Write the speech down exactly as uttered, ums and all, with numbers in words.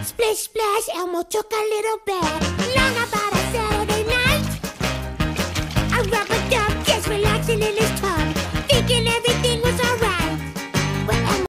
Splish splash, Elmo took a little bath. Long about